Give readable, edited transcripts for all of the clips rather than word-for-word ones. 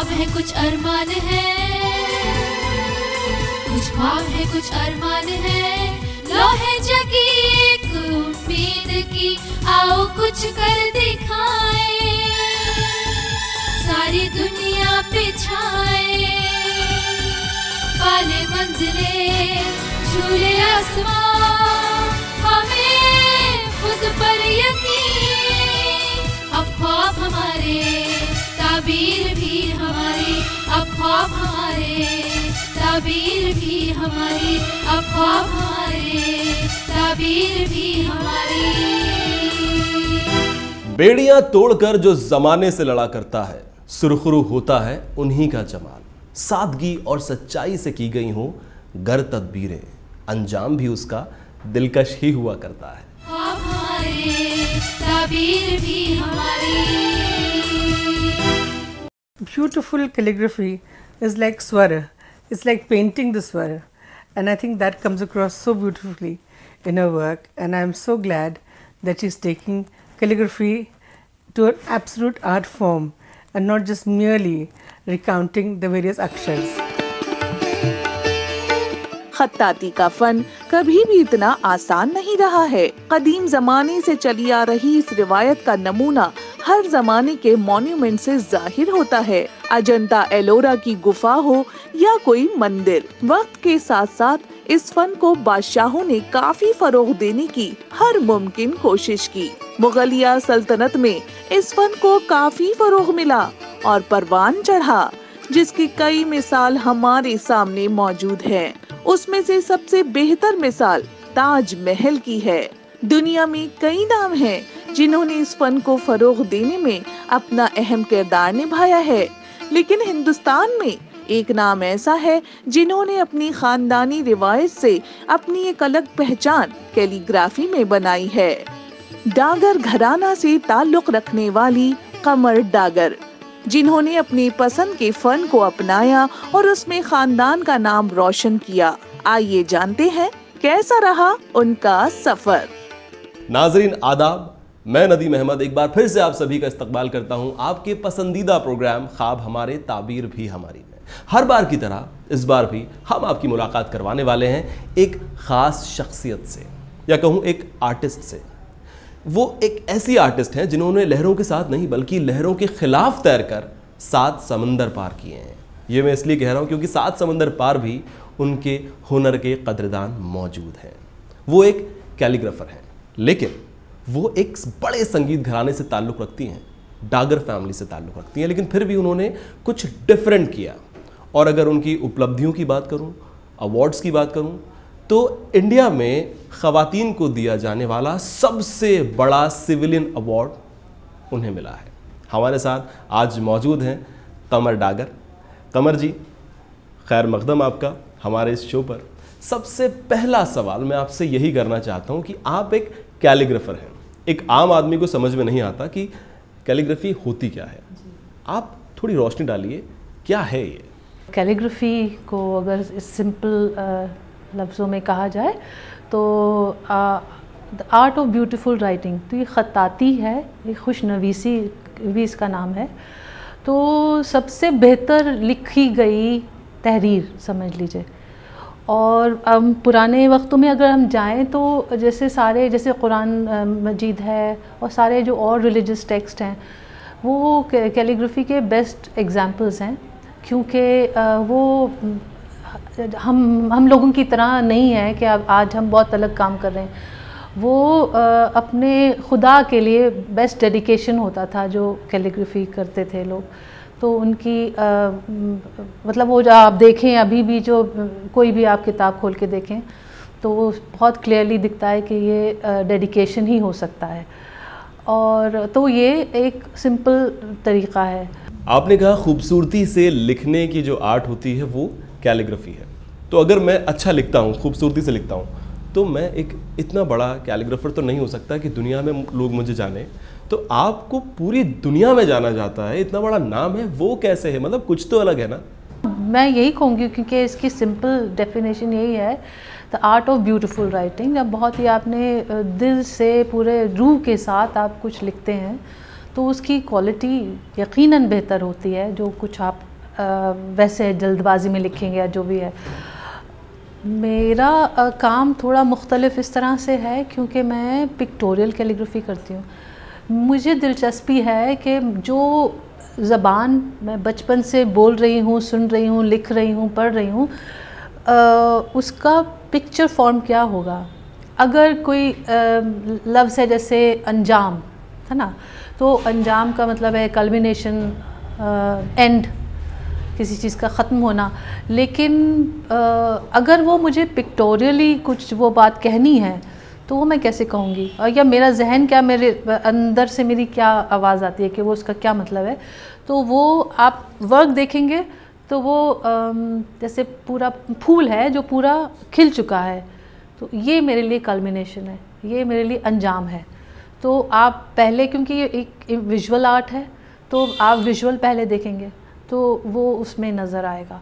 है कुछ अरमान है, कुछ ख्वाब है कुछ अरमान है, लो है जगी एक उम्मीद की, आओ कुछ कर दिखाए, सारी दुनिया पे छाए, पाले मंजिले झूले आसमां, हमें खुद पर यकीन, अब ख्वाब हमारे ताबीर भी हमारी, अब ख्वाब हमारे ताबीर भी हमारी, अब ख्वाब हमारे ताबीर भी हमारी। बेड़ियां तोड़कर जो जमाने से लड़ा करता है, सुरखरू होता है उन्हीं का जमाल। सादगी और सच्चाई से की गई हो गर तदबीरें, अंजाम भी उसका दिलकश ही हुआ करता है। ख्वाब हमारे ताबीर भी हमारी। Beautiful calligraphy is like swara. It's like painting the swara, and I think that comes across so beautifully in her work. And I am so glad that she's taking calligraphy to an absolute art form and not just merely recounting the various akshars. खत्ताती का fun कभी भी इतना आसान नहीं रहा है। कदीम जमाने से चली आ रही इस रिवायत का नमूना हर जमाने के मॉन्यूमेंट से जाहिर होता है। अजंता एलोरा की गुफा हो या कोई मंदिर, वक्त के साथ साथ इस फन को बादशाहों ने काफी फरोग देने की हर मुमकिन कोशिश की। मुगलिया सल्तनत में इस फन को काफी फरोग मिला और परवान चढ़ा, जिसकी कई मिसाल हमारे सामने मौजूद है। उसमें से सबसे बेहतर मिसाल ताजमहल की है। दुनिया में कई नाम हैं जिन्होंने इस फन को फरोग देने में अपना अहम किरदार निभाया है, लेकिन हिंदुस्तान में एक नाम ऐसा है जिन्होंने अपनी खानदानी रिवायत से अपनी एक अलग पहचान कैलीग्राफी में बनाई है। डागर घराना से ताल्लुक रखने वाली कमर डागर, जिन्होंने अपनी पसंद के फन को अपनाया और उसमें खानदान का नाम रोशन किया। आइए जानते हैं कैसा रहा उनका सफर। नाजरीन आदाब, मैं नदीम अहमद एक बार फिर से आप सभी का इस्तकबाल करता हूं आपके पसंदीदा प्रोग्राम ख्वाब हमारे ताबीर भी हमारी में। हर बार की तरह इस बार भी हम आपकी मुलाकात करवाने वाले हैं एक खास शख्सियत से, या कहूँ एक आर्टिस्ट से। वो एक ऐसी आर्टिस्ट हैं जिन्होंने लहरों के साथ नहीं बल्कि लहरों के खिलाफ तैरकर 7 समंदर पार किए हैं। ये मैं इसलिए कह रहा हूँ क्योंकि 7 समंदर पार भी उनके हुनर के कदरदान मौजूद हैं। वो एक कैलीग्राफर हैं, लेकिन वो एक बड़े संगीत घराने से ताल्लुक़ रखती हैं, डागर फैमिली से ताल्लुक़ रखती हैं, लेकिन फिर भी उन्होंने कुछ डिफरेंट किया। और अगर उनकी उपलब्धियों की बात करूँ, अवार्ड्स की बात करूँ, तो इंडिया में ख़वातीन को दिया जाने वाला सबसे बड़ा सिविलियन अवार्ड उन्हें मिला है। हमारे साथ आज मौजूद हैं कमर डागर। कमर जी, खैर मकदम आपका हमारे इस शो पर। सबसे पहला सवाल मैं आपसे यही करना चाहता हूं कि आप एक कैलीग्राफर हैं। एक आम आदमी को समझ में नहीं आता कि कैलीग्राफी होती क्या है। आप थोड़ी रोशनी डालिए, क्या है ये? कैलीग्राफी को अगर सिंपल लफ्ज़ों में कहा जाए तो the art of beautiful writing, तो ये ख़त्ताती है, ये खुशनवीसी भी इसका नाम है। तो सबसे बेहतर लिखी गई तहरीर समझ लीजिए। और पुराने वक्तों में अगर हम जाएं तो जैसे कुरान मजीद है और सारे जो और रिलीजियस टेक्स्ट हैं वो कैलीग्राफी के बेस्ट एग्जाम्पल्स हैं, क्योंकि वो हम लोगों की तरह नहीं है कि अब आज हम बहुत अलग काम कर रहे हैं। वो अपने खुदा के लिए बेस्ट डेडिकेशन होता था जो कैलीग्राफी करते थे लोग। तो उनकी मतलब वो जो आप देखें अभी भी, जो कोई भी आप किताब खोल के देखें तो वो बहुत क्लियरली दिखता है कि ये डेडिकेशन ही हो सकता है। और तो ये एक सिंपल तरीक़ा है। आपने कहा खूबसूरती से लिखने की जो आर्ट होती है वो कैलीग्राफी है। तो अगर मैं अच्छा लिखता हूँ, खूबसूरती से लिखता हूँ, तो मैं एक इतना बड़ा कैलीग्राफर तो नहीं हो सकता कि दुनिया में लोग मुझे जाने। तो आपको पूरी दुनिया में जाना जाता है, इतना बड़ा नाम है, वो कैसे है? मतलब कुछ तो अलग है ना। मैं यही कहूँगी क्योंकि इसकी सिंपल डेफिनेशन यही है, the art of beautiful writing. जब बहुत ही आपने दिल से पूरे रूह के साथ आप कुछ लिखते हैं तो उसकी क्वालिटी यकीनन बेहतर होती है जो कुछ आप वैसे जल्दबाजी में लिखेंगे या जो भी है। मेरा काम थोड़ा मुख्तलिफ इस तरह से है क्योंकि मैं पिक्टोरियल कैलीग्राफी करती हूँ। मुझे दिलचस्पी है कि जो ज़बान मैं बचपन से बोल रही हूँ, सुन रही हूँ, लिख रही हूँ, पढ़ रही हूँ, उसका पिक्चर फॉर्म क्या होगा। अगर कोई लफ्ज़ है जैसे अंजाम है ना, तो अंजाम का मतलब है कल्मिनेशन, एंड, किसी चीज़ का ख़त्म होना। लेकिन अगर वो मुझे पिक्टोरियली कुछ वो बात कहनी है तो वो मैं कैसे कहूँगी, और या मेरा जहन क्या, मेरे अंदर से मेरी क्या आवाज़ आती है कि वो उसका क्या मतलब है। तो वो आप वर्क देखेंगे तो वो जैसे पूरा फूल है जो पूरा खिल चुका है, तो ये मेरे लिए कल्मिनेशन है, ये मेरे लिए अंजाम है। तो आप पहले, क्योंकि ये एक विजुअल आर्ट है, तो आप विजुअल पहले देखेंगे तो वो उसमें नज़र आएगा।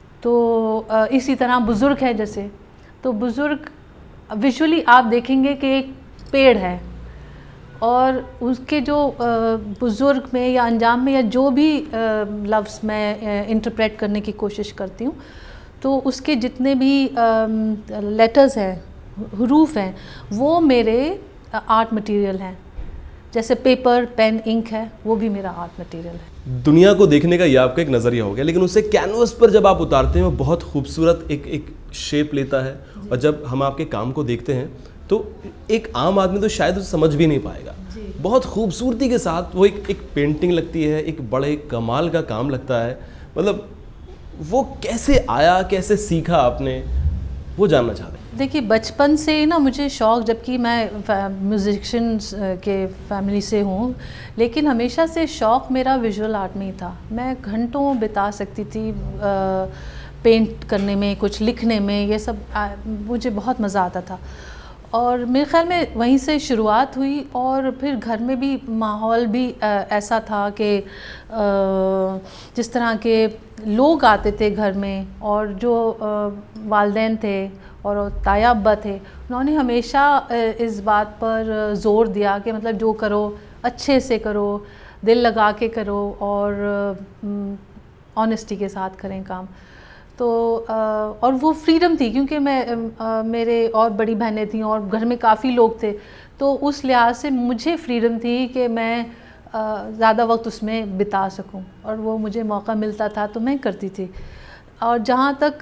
तो इसी तरह बुज़ुर्ग है जैसे, तो बुज़ुर्ग विजुअली आप देखेंगे कि एक पेड़ है और उसके जो बुज़ुर्ग में या अंजाम में या जो भी लफ्ज़ मैं इंटरप्रेट करने की कोशिश करती हूँ, तो उसके जितने भी लेटर्स हैं, हरूफ हैं, वो मेरे आर्ट मटेरियल हैं। जैसे पेपर, पेन, इंक है, वो भी मेरा आर्ट मटेरियल है। दुनिया को देखने का ये आपका एक नज़रिया हो गया, लेकिन उसे कैनवस पर जब आप उतारते हैं वो बहुत खूबसूरत एक शेप लेता है, और जब हम आपके काम को देखते हैं तो एक आम आदमी तो शायद उसे समझ भी नहीं पाएगा। बहुत खूबसूरती के साथ वो एक पेंटिंग लगती है, एक बड़े कमाल का काम लगता है। मतलब वो कैसे आया, कैसे सीखा आपने, वो जानना चाहते हैं। देखिए, बचपन से ना मुझे शौक़, जबकि मैं म्यूजिशियंस के फैमिली से हूँ, लेकिन हमेशा से शौक़ मेरा विजुअल आर्ट में ही था। मैं घंटों बिता सकती थी पेंट करने में, कुछ लिखने में, ये सब मुझे बहुत मज़ा आता था। और मेरे ख़्याल में वहीं से शुरुआत हुई, और फिर घर में भी माहौल भी ऐसा था कि जिस तरह के लोग आते थे घर में, और जो वालिदैन थे और ताया अब्बा थे, उन्होंने हमेशा इस बात पर ज़ोर दिया कि मतलब जो करो अच्छे से करो, दिल लगा के करो, और ऑनेस्टी के साथ करें काम। तो और वो फ्रीडम थी, क्योंकि मैं मेरे और बड़ी बहनें थीं और घर में काफ़ी लोग थे, तो उस लिहाज से मुझे फ्रीडम थी कि मैं ज़्यादा वक्त उसमें बिता सकूं, और वो मुझे मौका मिलता था तो मैं करती थी। और जहाँ तक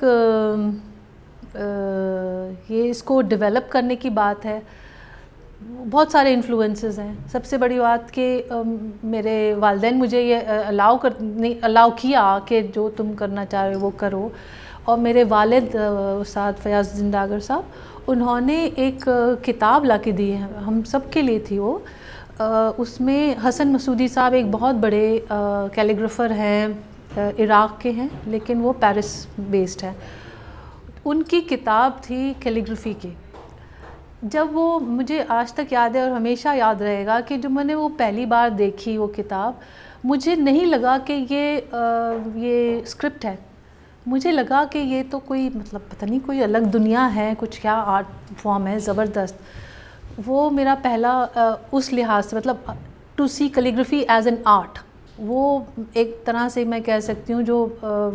ये इसको डेवलप करने की बात है, बहुत सारे इन्फ्लुएंसेस हैं। सबसे बड़ी बात कि मेरे वालिदैन मुझे ये अलाउ किया कि जो तुम करना चाह रहे हो वो करो। और मेरे वालिद उस्ताद फयाज़ जिंदागर साहब, उन्होंने एक किताब ला के दी है, हम सब के लिए थी वो। उसमें हसन मसूदी साहब एक बहुत बड़े कैलीग्राफर हैं, इराक़ के हैं, लेकिन वो पेरिस बेस्ड है। उनकी किताब थी कैलीग्राफी की। जब वो, मुझे आज तक याद है और हमेशा याद रहेगा कि जब मैंने वो पहली बार देखी वो किताब, मुझे नहीं लगा कि ये स्क्रिप्ट है। मुझे लगा कि ये तो कोई, मतलब पता नहीं, कोई अलग दुनिया है, कुछ क्या आर्ट फॉर्म है ज़बरदस्त। वो मेरा पहला उस लिहाज से, मतलब to see calligraphy as an art, वो एक तरह से मैं कह सकती हूँ जो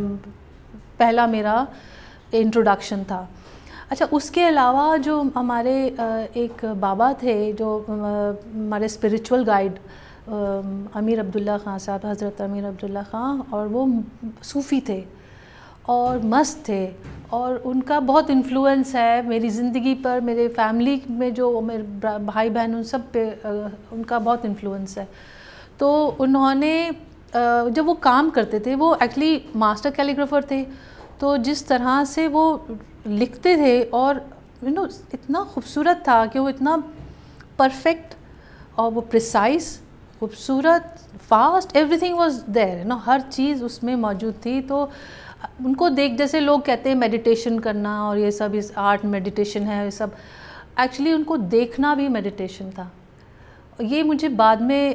पहला मेरा इंट्रोडक्शन था। अच्छा, उसके अलावा जो हमारे एक बाबा थे, जो हमारे स्पिरिचुअल गाइड अमीर अब्दुल्ला ख़ान साहब, हज़रत अमीर अब्दुल्ला ख़ान, और वो सूफ़ी थे और मस्त थे, और उनका बहुत इन्फ्लुएंस है मेरी ज़िंदगी पर, मेरे फैमिली में जो मेरे भाई बहन उन सब पे उनका बहुत इन्फ्लुएंस है। तो उन्होंने जब वो काम करते थे, वो एक्चुअली मास्टर कैलीग्राफर थे, तो जिस तरह से वो लिखते थे, और इतना खूबसूरत था कि वो इतना परफेक्ट, और वो प्रिसाइज, खूबसूरत, फास्ट, एवरीथिंग वाज देयर, हर चीज़ उसमें मौजूद थी। तो उनको देख, जैसे लोग कहते हैं मेडिटेशन करना और ये सब, इस आर्ट मेडिटेशन है, ये सब, एक्चुअली उनको देखना भी मेडिटेशन था। ये मुझे बाद में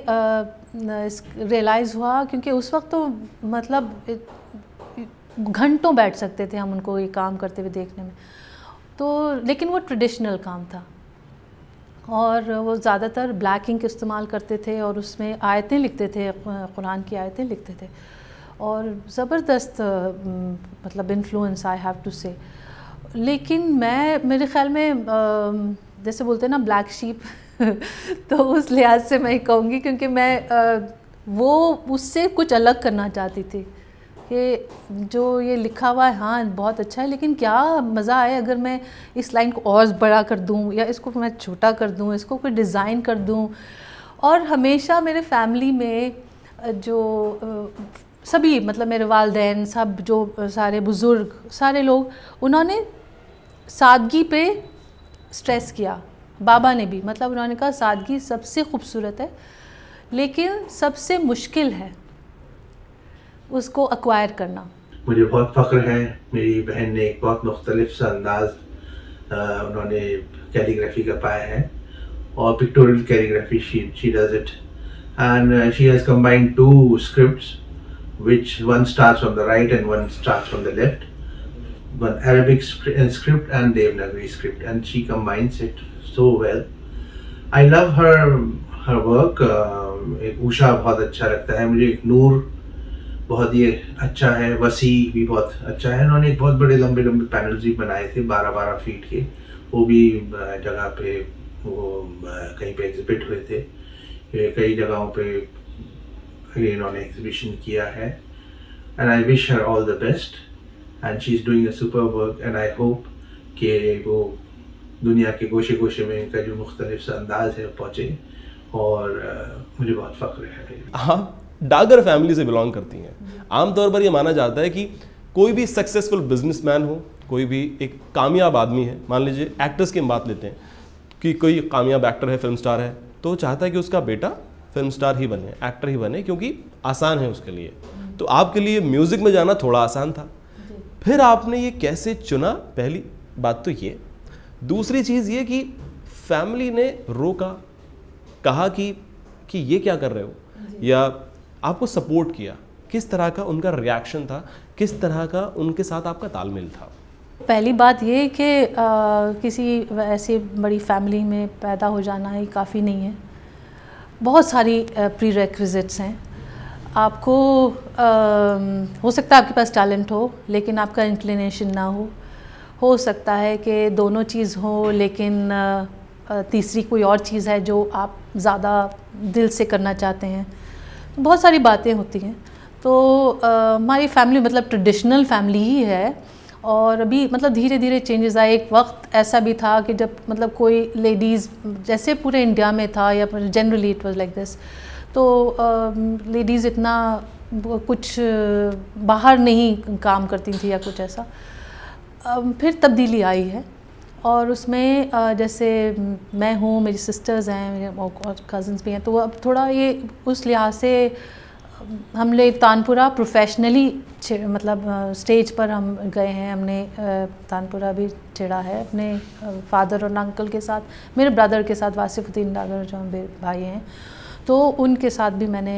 रियलाइज़ हुआ, क्योंकि उस वक्त तो मतलब घंटों बैठ सकते थे हम उनको ये काम करते हुए देखने में। तो लेकिन वो ट्रेडिशनल काम था, और वो ज़्यादातर ब्लैक इंक इस्तेमाल करते थे, और उसमें आयतें लिखते थे, कुरान की आयतें लिखते थे। और ज़बरदस्त मतलब इन्फ्लुएंस आई हैव टू से। लेकिन मैं मेरे ख़्याल में जैसे बोलते हैं ना ब्लैक शीप तो उस लिहाज से मैं कहूँगी, क्योंकि मैं वो उससे कुछ अलग करना चाहती थी कि जो ये लिखा हुआ है हाँ बहुत अच्छा है, लेकिन क्या मज़ा आए अगर मैं इस लाइन को और बड़ा कर दूँ या इसको मैं छोटा कर दूँ, इसको कोई डिज़ाइन कर दूँ। और हमेशा मेरे फैमिली में जो सभी मतलब मेरे वालिदैन सब जो सारे बुज़ुर्ग सारे लोग, उन्होंने सादगी पे स्ट्रेस किया। बाबा ने भी, मतलब उन्होंने कहा सादगी सबसे खूबसूरत है लेकिन सबसे मुश्किल है उसको एक्वायर करना। मुझे बहुत फ़ख्र है, मेरी बहन ने एक बहुत मुख्तलिफ सा अंदाज़ उन्होंने कैलीग्राफी का पाया है, और pictorial calligraphy she does it, and she has combined 2 scripts which one starts from the right and one starts from the left, one Arabic script and Devanagari script, and she combines it so well. I love her work. एक उषा बहुत अच्छा लगता है मुझे, एक नूर बहुत ही अच्छा है, वसी भी बहुत अच्छा है। उन्होंने एक बहुत बड़े लंबे लंबे पैनल्स भी बनाए थे 12-12 फीट के, वो भी जगह पे वो कहीं पे एग्जिबिट हुए थे, कई जगहों पे इन्होंने एग्जिबिशन किया है। And I wish her all the best and she is doing a super work, and I hope कि वो दुनिया के गोशे गोशे में इनका जो मुख्तलिफ सा अंदाज़ है पहुँचे, और मुझे बहुत फ़ख्र है। आप डागर फैमिली से बिलोंग करती हैं। आमतौर पर यह माना जाता है कि कोई भी सक्सेसफुल बिजनेसमैन हो, कोई भी एक कामयाब आदमी है, मान लीजिए एक्टर्स की हम बात लेते हैं कि कोई कामयाब एक्टर है, फिल्म स्टार है, तो चाहता है कि उसका बेटा फिल्म स्टार ही बने, एक्टर ही बने, क्योंकि आसान है उसके लिए। तो आपके लिए म्यूज़िक में जाना थोड़ा आसान था, फिर आपने ये कैसे चुना? पहली बात तो ये। दूसरी चीज़ ये कि फैमिली ने रोका, कहा कि ये क्या कर रहे हो, या आपको सपोर्ट किया? किस तरह का उनका रिएक्शन था, किस तरह का उनके साथ आपका तालमेल था? पहली बात ये कि किसी ऐसी बड़ी फैमिली में पैदा हो जाना ही काफ़ी नहीं है, बहुत सारी प्रीरेक्विजिट्स हैं। आपको हो सकता है आपके पास टैलेंट हो लेकिन आपका इंक्लिनेशन ना हो सकता है कि दोनों चीज़ हो लेकिन तीसरी कोई और चीज़ है जो आप ज़्यादा दिल से करना चाहते हैं। बहुत सारी बातें होती हैं। तो हमारी फैमिली मतलब ट्रेडिशनल फैमिली ही है, और अभी मतलब धीरे धीरे चेंजेस आए। एक वक्त ऐसा भी था कि जब मतलब कोई लेडीज़, जैसे पूरे इंडिया में था या generally it was like this, तो लेडीज़ इतना कुछ बाहर नहीं काम करती थी या कुछ ऐसा। फिर तब्दीली आई है, और उसमें जैसे मैं हूँ, मेरी सिस्टर्स हैं, मेरे और कज़न्स भी हैं, तो अब थोड़ा ये उस लिहाज से हमने तानपुरा प्रोफेशनली मतलब स्टेज पर हम गए हैं। हमने तानपुरा भी छेड़ा है अपने फादर और अंकल के साथ, मेरे ब्रदर के साथ, वासिफुद्दीन डागर जो मेरे भाई हैं, तो उनके साथ भी मैंने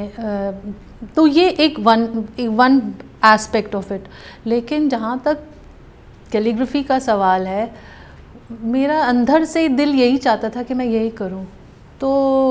तो ये एक वन एस्पेक्ट ऑफ इट। लेकिन जहाँ तक कैलीग्राफी का सवाल है, मेरा अंदर से दिल यही चाहता था कि मैं यही करूं, तो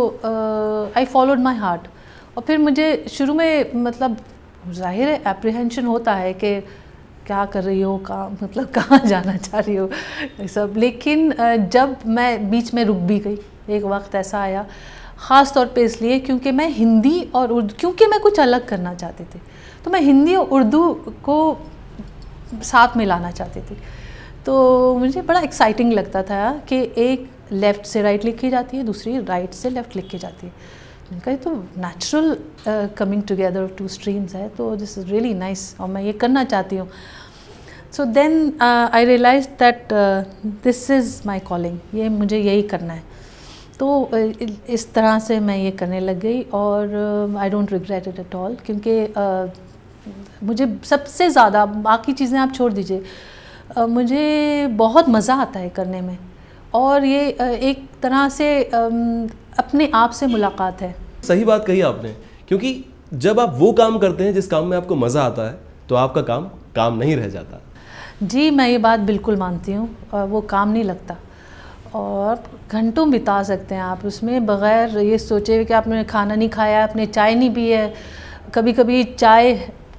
आई फॉलोड माय हार्ट। और फिर मुझे शुरू में मतलब ज़ाहिर है एप्रीहेंशन होता है कि क्या कर रही हो, मतलब कहाँ जाना चाह रही हो ये सब। लेकिन जब मैं बीच में रुक भी गई, एक वक्त ऐसा आया, ख़ास तौर पे इसलिए क्योंकि मैं हिंदी और उर्दू, क्योंकि मैं कुछ अलग करना चाहती थी, तो मैं हिंदी और उर्दू को साथ में लाना चाहती थी। तो मुझे बड़ा एक्साइटिंग लगता था कि एक लेफ़्ट से राइट लिखी जाती है, दूसरी राइट से लेफ़्ट लिखी जाती है। इनका ये तो natural coming together of 2 streams है, तो दिस इज़ रियली नाइस, और मैं ये करना चाहती हूँ। So then I realise that this is my calling, ये मुझे यही करना है। तो इस तरह से मैं ये करने लग गई, और I don't regret it at all, क्योंकि मुझे सबसे ज़्यादा, बाकी चीज़ें आप छोड़ दीजिए, मुझे बहुत मज़ा आता है करने में, और ये एक तरह से अपने आप से मुलाकात है। सही बात कही आपने, क्योंकि जब आप वो काम करते हैं जिस काम में आपको मज़ा आता है, तो आपका काम नहीं रह जाता। जी, मैं ये बात बिल्कुल मानती हूँ, वो काम नहीं लगता, और घंटों बिता सकते हैं आप उसमें बग़ैर ये सोचे कि आपने खाना नहीं खाया, आपने चाय नहीं पी है। कभी कभी चाय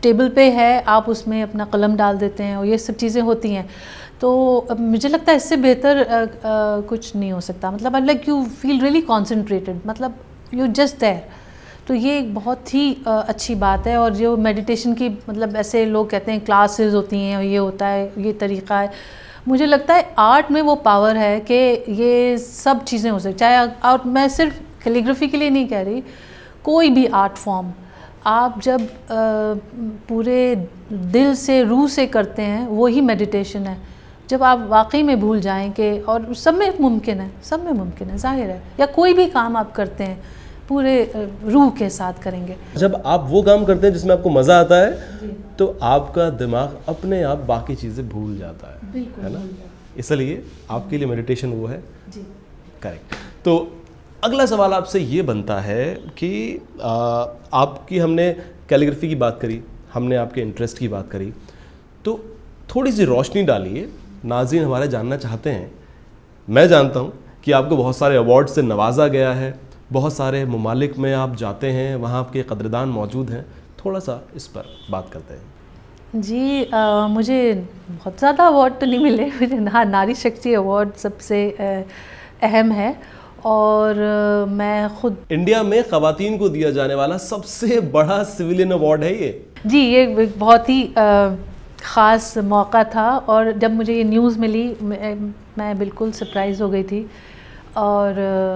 टेबल पे है, आप उसमें अपना कलम डाल देते हैं और ये सब चीज़ें होती हैं। तो मुझे लगता है इससे बेहतर कुछ नहीं हो सकता। मतलब like you feel really concentrated, मतलब यू जस्ट देयर। तो ये एक बहुत ही अच्छी बात है। और जो मेडिटेशन की, मतलब ऐसे लोग कहते हैं क्लासेस होती हैं और ये होता है, ये तरीका है, मुझे लगता है आर्ट में वो पावर है कि ये सब चीज़ें हो सकती, चाहे, और मैं सिर्फ कैलीग्राफी के लिए नहीं कह रही, कोई भी आर्ट फॉर्म आप जब पूरे दिल से, रूह से करते हैं, वही मेडिटेशन है। जब आप वाकई में भूल जाएं कि, और सब में मुमकिन है, सब में मुमकिन है, जाहिर है, या कोई भी काम आप करते हैं पूरे रूह के साथ करेंगे। जब आप वो काम करते हैं जिसमें आपको मज़ा आता है, तो आपका दिमाग अपने आप बाकी चीज़ें भूल जाता है, है ना? इसलिए आपके लिए मेडिटेशन वो है जी। करेक्ट। तो अगला सवाल आपसे ये बनता है कि आपकी, हमने कैलीग्राफी की बात करी, हमने आपके इंटरेस्ट की बात करी, तो थोड़ी सी रोशनी डालिए, नाज़रीन हमारे जानना चाहते हैं। मैं जानता हूँ कि आपको बहुत सारे अवार्ड से नवाजा गया है, बहुत सारे ममालिक में आप जाते हैं, वहाँ आपके कदरदान मौजूद हैं, थोड़ा सा इस पर बात करते हैं। जी, मुझे बहुत ज़्यादा अवार्ड तो नहीं मिले, मुझे नारी शक्ति अवार्ड सबसे अहम है। और मैं खुद, इंडिया में ख़वातीन को दिया जाने वाला सबसे बड़ा सिविलियन अवार्ड है ये। जी, ये बहुत ही ख़ास मौका था, और जब मुझे ये न्यूज़ मिली मैं बिल्कुल सरप्राइज़ हो गई थी। और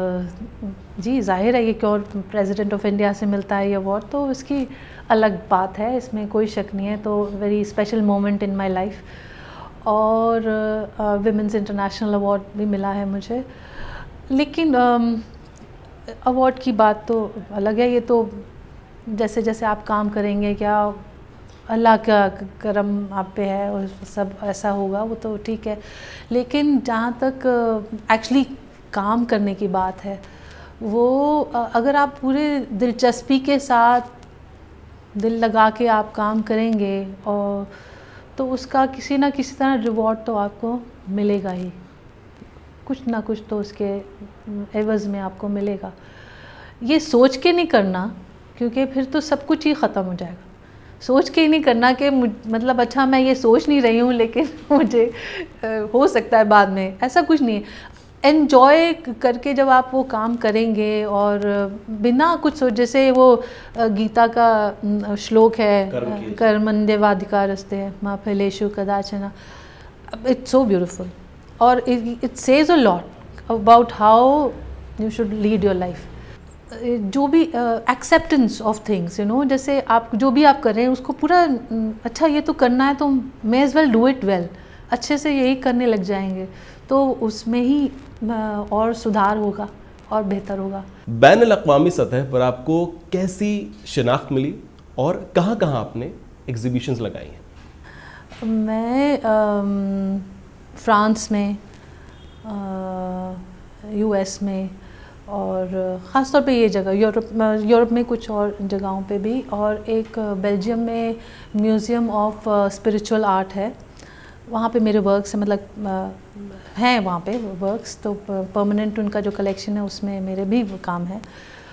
जी, जाहिर है ये क्यों प्रेसिडेंट ऑफ इंडिया से मिलता है ये अवार्ड, तो इसकी अलग बात है, इसमें कोई शक नहीं है। तो very special moment in my life. और विमेंस इंटरनेशनल अवार्ड भी मिला है मुझे। लेकिन अवार्ड की बात तो अलग है, ये तो जैसे जैसे आप काम करेंगे, क्या अल्लाह का करम आप पे है और सब ऐसा होगा, वो तो ठीक है। लेकिन जहाँ तक एक्चुअली काम करने की बात है, वो अगर आप पूरे दिलचस्पी के साथ, दिल लगा के आप काम करेंगे, और तो उसका किसी ना किसी तरह रिवॉर्ड तो आपको मिलेगा ही, कुछ ना कुछ तो उसके एवज़ में आपको मिलेगा। ये सोच के नहीं करना, क्योंकि फिर तो सब कुछ ही ख़त्म हो जाएगा। सोच के ही नहीं करना कि मतलब अच्छा मैं ये सोच नहीं रही हूँ, लेकिन मुझे हो सकता है बाद में, ऐसा कुछ नहीं है। एन्जॉय करके जब आप वो काम करेंगे, और बिना कुछ सोच, जैसे वो गीता का श्लोक है, कर्मण्येवाधिकारस्ते मा फलेषु कदाचन, इट्स सो ब्यूटिफुल। और it says a lot about how you should lead your life. जो भी acceptance of things, you know, जैसे आप जो भी आप कर रहे हैं उसको पूरा, अच्छा ये तो करना है तो may as well do it well, अच्छे से यही करने लग जाएंगे, तो उसमें ही और सुधार होगा और बेहतर होगा। बैनुल-अक़वामी सतह पर आपको कैसी शिनाख्त मिली और कहाँ कहाँ आपने एग्जीबिशंस लगाई हैं? मैं फ्रांस में, यूएस में, और ख़ास तौर पे ये जगह यूरोप में कुछ और जगहों पे भी, और एक बेल्जियम में म्यूज़ियम ऑफ स्पिरिचुअल आर्ट है, वहाँ पे मेरे वर्क्स हैं, मतलब हैं वहाँ पे वर्क्स, तो परमानेंट उनका जो कलेक्शन है उसमें मेरे भी काम है।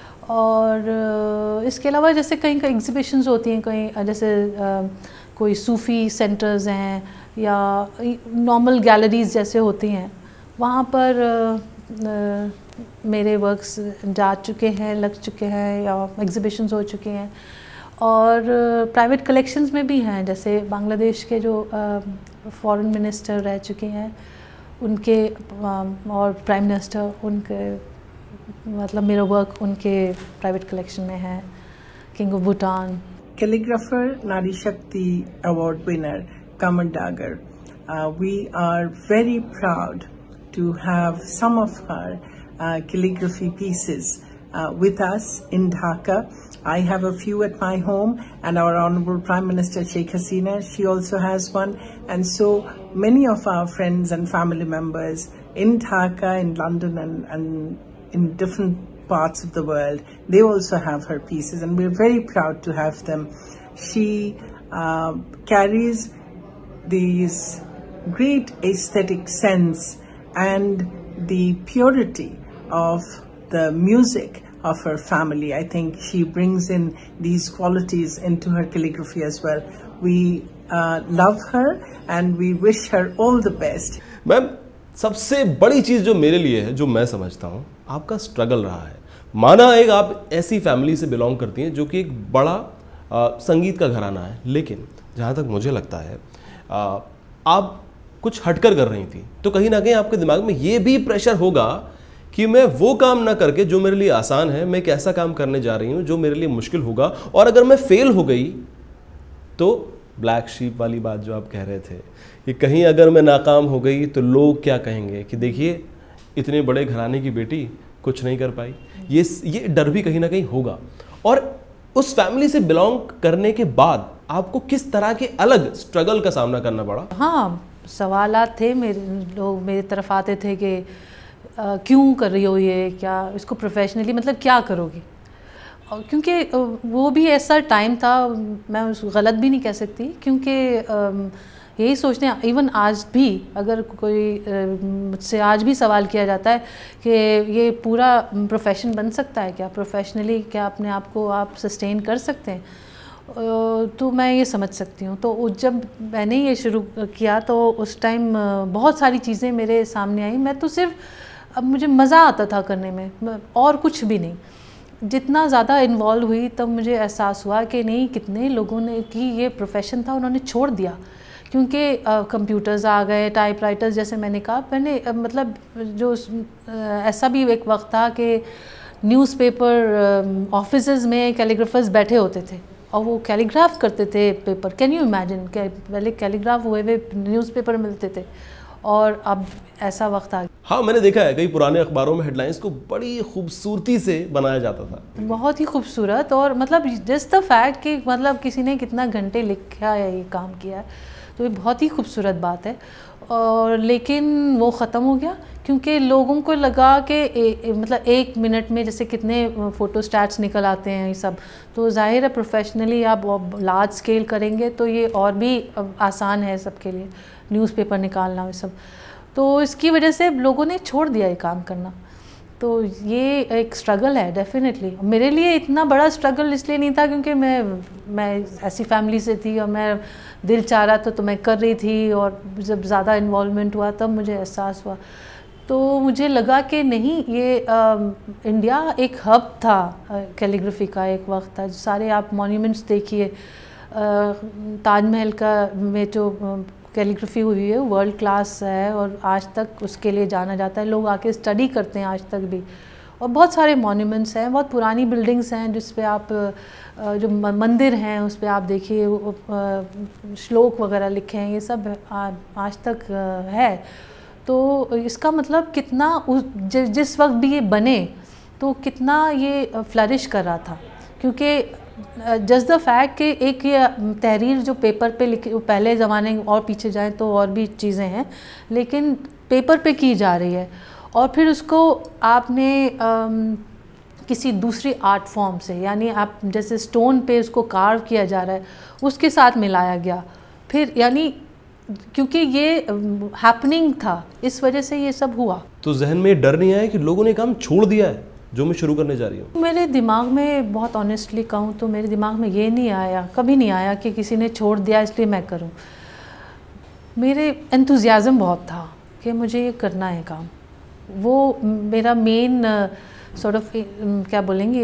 और इसके अलावा जैसे कहीं कहीं एग्जीबिशंस होती हैं, कहीं जैसे कोई सूफ़ी सेंटर्स हैं या नॉर्मल गैलरीज़ जैसे होती हैं, वहाँ पर मेरे वर्क्स जा चुके हैं, लग चुके हैं, या एग्जीबिशंस हो चुके हैं। और प्राइवेट कलेक्शंस में भी हैं, जैसे बांग्लादेश के जो फॉरेन मिनिस्टर रह चुके हैं उनके, और प्राइम मिनिस्टर, उनके, मतलब मेरा वर्क उनके प्राइवेट कलेक्शन में है, king of Bhutan. Calligrapher Nari Shakti Award winner Kamal Dagar. We are very proud to have some of her calligraphy pieces with us in Dhaka. I have a few at my home, and our Honorable Prime Minister Sheikh Hasina, she also has one, and so many of our friends and family members in Dhaka, in London, and in different parts of the world, they also have her pieces, and we're very proud to have them. She carries these great aesthetic sense and the purity of the music of her family. I think she brings in these qualities into her calligraphy as well. We love her and we wish her all the best. Ma'am, सबसे बड़ी चीज़ जो मेरे लिए है, जो मैं समझता हूँ, आपका स्ट्रगल रहा है। माना एक आप ऐसी फैमिली से बिलोंग करती हैं जो कि एक बड़ा संगीत का घराना है, लेकिन जहाँ तक मुझे लगता है आप कुछ हटकर कर रही थी, तो कहीं ना कहीं आपके दिमाग में ये भी प्रेशर होगा कि मैं वो काम ना करके जो मेरे लिए आसान है, मैं एक ऐसा काम करने जा रही हूँ जो मेरे लिए मुश्किल होगा, और अगर मैं फेल हो गई तो ब्लैक शीप वाली बात जो आप कह रहे थे कि कहीं अगर मैं नाकाम हो गई तो लोग क्या कहेंगे कि देखिए इतने बड़े घराने की बेटी कुछ नहीं कर पाई। ये डर भी कहीं ना कहीं होगा। और उस फैमिली से बिलोंग करने के बाद आपको किस तरह के अलग स्ट्रगल का सामना करना पड़ा? हाँ, सवालात थे, लोग मेरी तरफ आते थे कि क्यों कर रही हो ये, क्या इसको प्रोफेशनली मतलब क्या करोगी? क्योंकि वो भी ऐसा टाइम था, मैं उसको गलत भी नहीं कह सकती, क्योंकि यही सोचते हैं, इवन आज भी अगर कोई मुझसे आज भी सवाल किया जाता है कि ये पूरा प्रोफेशन बन सकता है क्या, प्रोफेशनली क्या अपने आप को आप सस्टेन कर सकते हैं, तो मैं ये समझ सकती हूँ। तो जब मैंने ये शुरू किया तो उस टाइम बहुत सारी चीज़ें मेरे सामने आई। मैं तो सिर्फ, अब मुझे मज़ा आता था करने में और कुछ भी नहीं। जितना ज़्यादा इन्वॉल्व हुई तब मुझे एहसास हुआ कि नहीं, कितने लोगों ने कि ये प्रोफेशन था उन्होंने छोड़ दिया, क्योंकि कंप्यूटर्स आ गए, टाइपराइटर्स, जैसे मैंने कहा। मैंने मतलब जो ऐसा भी एक वक्त था कि न्यूज़पेपर ऑफिसेज में कैलीग्राफर्स बैठे होते थे और वो कैलीग्राफ करते थे पेपर। कैन यू इमेजिन कि पहले कैलीग्राफ हुए न्यूज़पेपर मिलते थे और अब ऐसा वक्त आ गया। हाँ, मैंने देखा है कई पुराने अखबारों में हेडलाइंस को बड़ी खूबसूरती से बनाया जाता था, बहुत ही खूबसूरत। और मतलब जस्ट द फैक्ट कि मतलब किसी ने कितना घंटे लिखा है, ये काम किया है, तो ये बहुत ही खूबसूरत बात है। और लेकिन वो ख़त्म हो गया क्योंकि लोगों को लगा कि मतलब 1 मिनट में जैसे कितने फ़ोटो स्टैट्स निकल आते हैं ये सब, तो जाहिर है प्रोफेशनली आप लार्ज स्केल करेंगे तो ये और भी आसान है सबके लिए, न्यूज़पेपर निकालना ये सब। तो इसकी वजह से लोगों ने छोड़ दिया ये काम करना। तो ये एक स्ट्रगल है डेफिनेटली। मेरे लिए इतना बड़ा स्ट्रगल इसलिए नहीं था क्योंकि मैं ऐसी फैमिली से थी और मैं दिल चाह रहा था तो मैं कर रही थी, और जब ज़्यादा इन्वॉल्वमेंट हुआ तब मुझे एहसास हुआ। तो मुझे लगा कि नहीं, ये इंडिया एक हब था कैलीग्राफी का, एक वक्त था। सारे आप मॉन्यूमेंट्स देखिए, ताजमहल का में जो कैलीग्राफी हुई है वर्ल्ड क्लास है और आज तक उसके लिए जाना जाता है, लोग आके स्टडी करते हैं आज तक भी। और बहुत सारे मॉन्यूमेंट्स हैं, बहुत पुरानी बिल्डिंग्स हैं जिस पे आप जो मंदिर हैं उस पे आप देखिए श्लोक वगैरह लिखे हैं, ये सब आज तक है। तो इसका मतलब कितना जिस वक्त भी ये बने तो कितना ये फ्लरिश कर रहा था, क्योंकि जस्ट द फैक्ट कि एक ये तहरीर जो पेपर पे लिखी, पहले ज़माने और पीछे जाएं तो और भी चीज़ें हैं, लेकिन पेपर पे की जा रही है और फिर उसको आपने किसी दूसरी आर्ट फॉर्म से, यानी आप जैसे स्टोन पे उसको कार्व किया जा रहा है उसके साथ मिलाया गया, फिर यानी क्योंकि ये हैपनिंग था इस वजह से ये सब हुआ। तो जहन में डर नहीं आया कि लोगों ने काम छोड़ दिया है जो मैं शुरू करने जा रही हूँ? मेरे दिमाग में, बहुत ऑनेस्टली कहूँ तो मेरे दिमाग में ये नहीं आया, कभी नहीं आया कि किसी ने छोड़ दिया इसलिए मैं करूँ। मेरे एंथुजियाज़म बहुत था कि मुझे ये करना है काम। वो मेरा मेन सॉर्ट ऑफ क्या बोलेंगे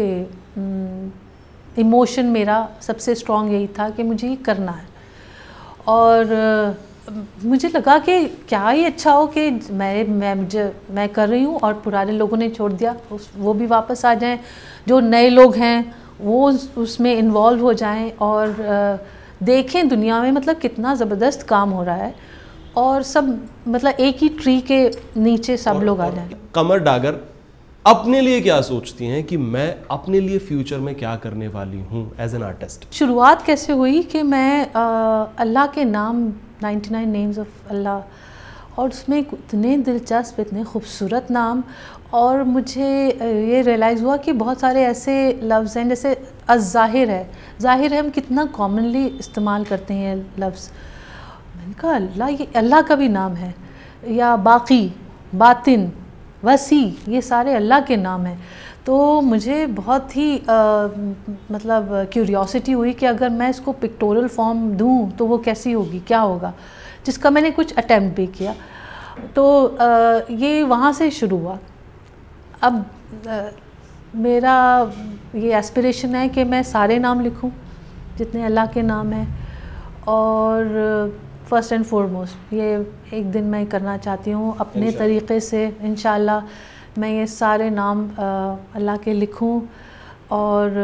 इमोशन मेरा सबसे स्ट्रॉन्ग यही था कि मुझे ये करना है। और मुझे लगा कि क्या ही अच्छा हो कि मैं कर रही हूँ और पुराने लोगों ने छोड़ दिया, वो भी वापस आ जाएं, जो नए लोग हैं वो उसमें इन्वॉल्व हो जाएं और देखें दुनिया में मतलब कितना ज़बरदस्त काम हो रहा है और सब मतलब एक ही ट्री के नीचे सब लोग आ जाएं। कमर डागर अपने लिए क्या सोचती हैं कि मैं अपने लिए फ्यूचर में क्या करने वाली हूँ एज एन आर्टिस्ट? शुरुआत कैसे हुई कि मैं अल्लाह के नाम 99 नेम्स ऑफ अल्लाह, और उसमें इतने दिलचस्प, इतने खूबसूरत नाम, और मुझे ये रियलाइज़ हुआ कि बहुत सारे ऐसे लफ्ज़ हैं जैसे अज़-ज़ाहिर है, ज़ाहिर है हम कितना कॉमनली इस्तेमाल करते हैं लफ्ज़। मैंने कहा अल्लाह, ये अल्लाह का भी नाम है, या बाकी, बातिन, वसी, ये सारे अल्लाह के नाम हैं। तो मुझे बहुत ही मतलब क्यूरियोसिटी हुई कि अगर मैं इसको पिक्टोरियल फॉर्म दूं तो वो कैसी होगी, क्या होगा, जिसका मैंने कुछ अटेम्प्ट भी किया। तो ये वहाँ से शुरू हुआ। अब मेरा ये एस्पिरेशन है कि मैं सारे नाम लिखूं जितने अल्लाह के नाम हैं, और फर्स्ट एंड फॉरमोस्ट ये एक दिन मैं करना चाहती हूँ अपने तरीक़े से। इंशाल्लाह मैं ये सारे नाम अल्लाह के लिखूं और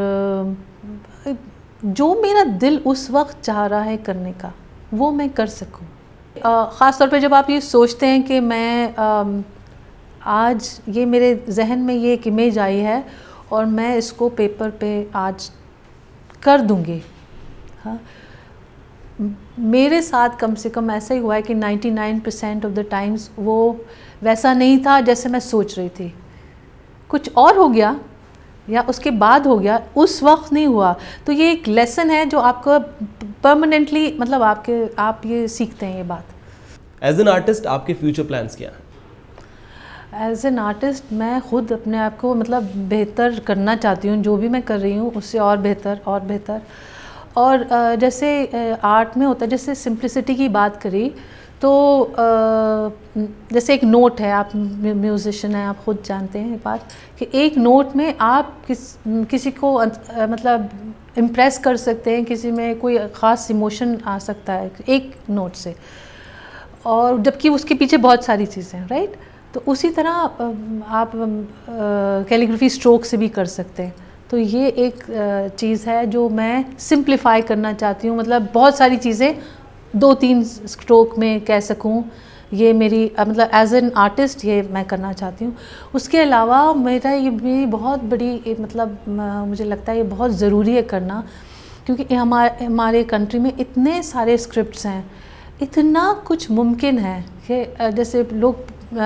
जो मेरा दिल उस वक्त चाह रहा है करने का वो मैं कर सकूं। ख़ास तौर पे जब आप ये सोचते हैं कि मैं आज ये मेरे जहन में ये एक इमेज आई है और मैं इसको पेपर पे आज कर दूँगी। हाँ, मेरे साथ कम से कम ऐसा ही हुआ है कि 99% ऑफ द टाइम्स वो वैसा नहीं था जैसे मैं सोच रही थी। कुछ और हो गया या उसके बाद हो गया, उस वक्त नहीं हुआ। तो ये एक लेसन है जो आपको परमानेंटली मतलब आप ये सीखते हैं ये बात। एज एन आर्टिस्ट आपके फ्यूचर प्लान्स क्या हैं? एज एन आर्टिस्ट मैं ख़ुद अपने आप को मतलब बेहतर करना चाहती हूँ, जो भी मैं कर रही हूँ उससे और बेहतर और बेहतर। और जैसे आर्ट में होता है, जैसे सिंप्लिसिटी की बात करी तो जैसे एक नोट है, आप म्यूज़िशियन हैं, आप ख़ुद जानते हैं ये बात कि एक नोट में आप किसी को मतलब इम्प्रेस कर सकते हैं, किसी में कोई ख़ास इमोशन आ सकता है एक नोट से, और जबकि उसके पीछे बहुत सारी चीज़ें हैं, राइट। तो उसी तरह आप कैलीग्राफी स्ट्रोक से भी कर सकते हैं। तो ये एक चीज़ है जो मैं सिंप्लीफाई करना चाहती हूँ, मतलब बहुत सारी चीज़ें 2-3 स्ट्रोक में कह सकूँ, ये मेरी मतलब एज एन आर्टिस्ट ये मैं करना चाहती हूँ। उसके अलावा मेरा ये भी बहुत बड़ी मतलब मुझे लगता है ये बहुत ज़रूरी है करना, क्योंकि हमारे कंट्री में इतने सारे स्क्रिप्ट्स हैं, इतना कुछ मुमकिन है कि जैसे लोग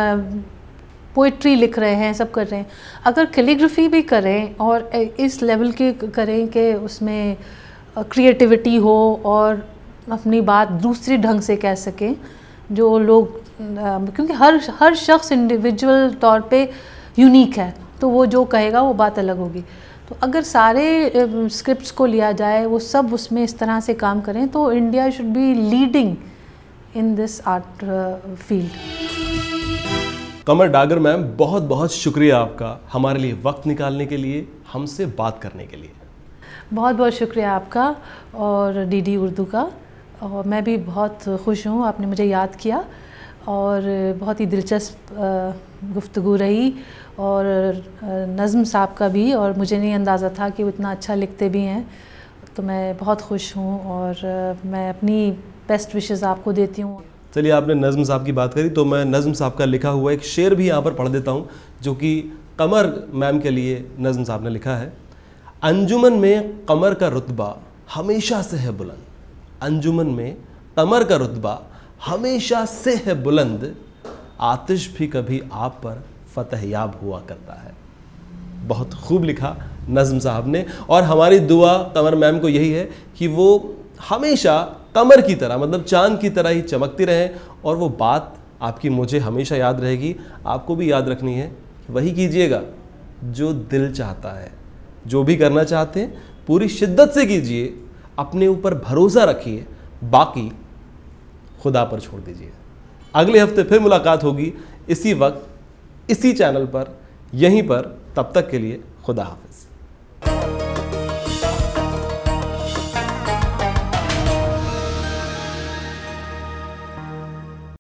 पोइट्री लिख रहे हैं, सब कर रहे हैं, अगर कैलीग्राफी भी करें और इस लेवल के करें कि उसमें क्रिएटिविटी हो और अपनी बात दूसरी ढंग से कह सकें, जो लोग क्योंकि हर शख्स इंडिविजुअल तौर पे यूनिक है, तो वो जो कहेगा वो बात अलग होगी। तो अगर सारे स्क्रिप्ट्स को लिया जाए, वो सब उसमें इस तरह से काम करें, तो India should be leading in this art field. Kamar Dagar ma'am, बहुत बहुत शुक्रिया आपका हमारे लिए वक्त निकालने के लिए, हमसे बात करने के लिए। बहुत बहुत शुक्रिया आपका और डीडी उर्दू का, और मैं भी बहुत खुश हूँ आपने मुझे याद किया, और बहुत ही दिलचस्प गुफ्तगू रही, और नज़्म साहब का भी, और मुझे नहीं अंदाज़ा था कि वो इतना अच्छा लिखते भी हैं, तो मैं बहुत खुश हूँ और मैं अपनी बेस्ट विशेस आपको देती हूँ। चलिए, आपने नज़्म साहब की बात करी तो मैं नज़्म साहब का लिखा हुआ एक शेर भी यहाँ पर पढ़ देता हूँ, जो कि कमर मैम के लिए नज़्म साहब ने लिखा है। अंजुमन में कमर का रुतबा हमेशा से है बुलंद, अंजुमन में कमर का रुतबा हमेशा से है बुलंद, आतिश भी कभी आप पर फतह याब हुआ करता है। बहुत खूब लिखा नज़्म साहब ने, और हमारी दुआ कमर मैम को यही है कि वो हमेशा कमर की तरह, मतलब चांद की तरह ही चमकती रहें, और वो बात आपकी मुझे हमेशा याद रहेगी, आपको भी याद रखनी है। वही कीजिएगा जो दिल चाहता है, जो भी करना चाहते हैं पूरी शिद्दत से कीजिए, अपने ऊपर भरोसा रखिए, बाकी खुदा पर छोड़ दीजिए। अगले हफ्ते फिर मुलाकात होगी इसी वक्त, इसी चैनल पर, यहीं पर। तब तक के लिए खुदा हाफिज़।